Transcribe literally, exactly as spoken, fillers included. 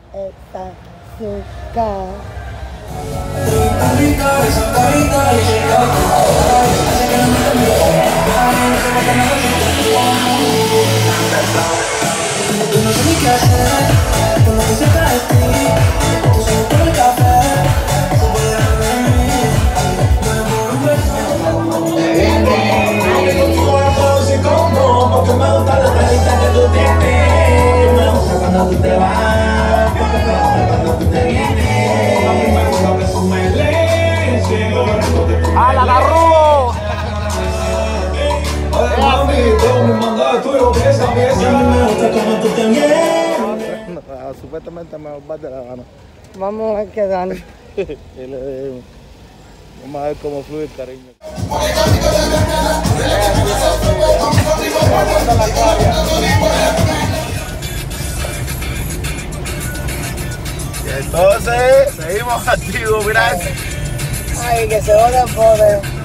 Esta azúcar. No sé ni qué hacer, cuando estoy cerca de ti, tú solo por el café, se puede de mí, no es por un beso. Que contigo no puedo ser como, porque me gusta la carita que tú tienes, me gusta cuando tú te vas, porque me gusta cuando tú te vienes, a mí me gusta que tú me lees, ¡Ah, la agarró! mami, tengo mi mandado tuyo, pieza a pieza, a mí me gusta cuando tú te vienes. Supuestamente me va de la gana. Vamos a ver qué dan. Vamos a ver cómo fluye el cariño. Y entonces seguimos activos, mira. Ay, que se jodan, poder.